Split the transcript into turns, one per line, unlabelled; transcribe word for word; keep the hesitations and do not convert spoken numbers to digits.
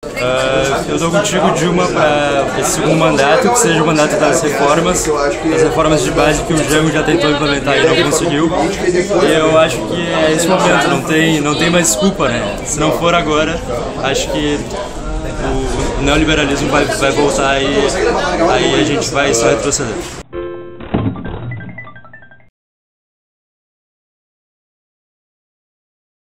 Uh, eu dou contigo, Dilma, para esse segundo mandato, que seja o mandato das reformas, das reformas de base que o Jango já tentou implementar e não conseguiu. E eu acho que é esse momento, não tem, não tem mais desculpa, né? Se não for agora, acho que o neoliberalismo vai, vai voltar e aí a gente vai só retroceder.